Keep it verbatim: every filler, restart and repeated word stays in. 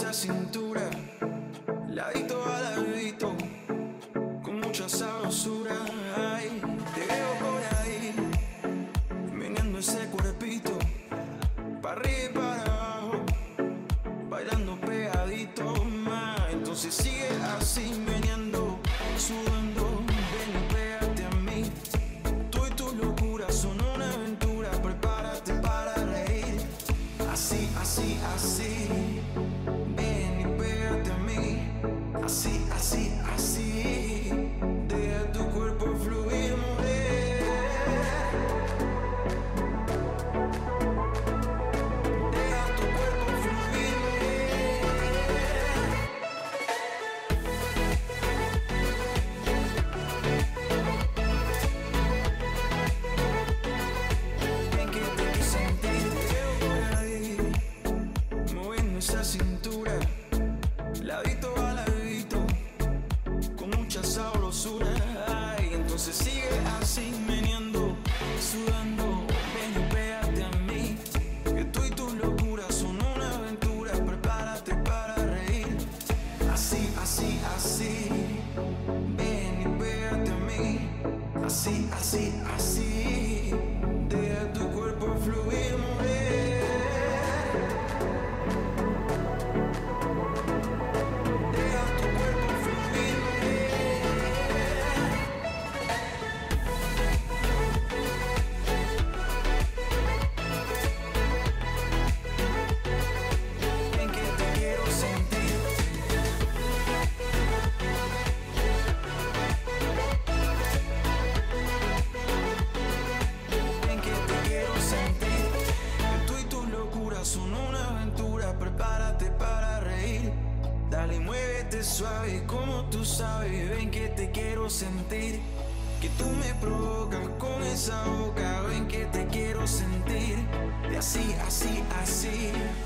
esa cintura, ladito a ladito, con mucha sabrosura. Ay, te veo por ahí, meneando ese cuerpito, para arriba y para abajo, bailando pegadito más. Entonces sigue así, meneando, sudando, ven y pégate a mí. Tú y tu locura son una aventura, prepárate para reír. Así, así, así, ven y pégate a mí. Así, así, así, deja tu cuerpo fluir, mujer. Deja tu cuerpo fluir, ven que te quiero sentir. Te veo por ahí, moviendo esa cintura, ladito a ladito, con mucha sabrosura. Ay, entonces sigue así, meneando, sudando, ven y pégate a mí. Que tú y tu locura son una aventura, prepárate para reír. Así, así, así, ven y pégate a mí. Así, así, así, deja tu cuerpo fluir, mujer. Deja tu cuerpo fluir, mujer. Ven que te quiero sentir. Ven que te quiero sentir. Que tú y tus locuras son una aventura, prepárate para reír. Dale y muévete suave como tú sabes. Ven que te quiero sentir. Que tú me provocas con esa boca. Ven que te quiero sentir. Y así, así, así.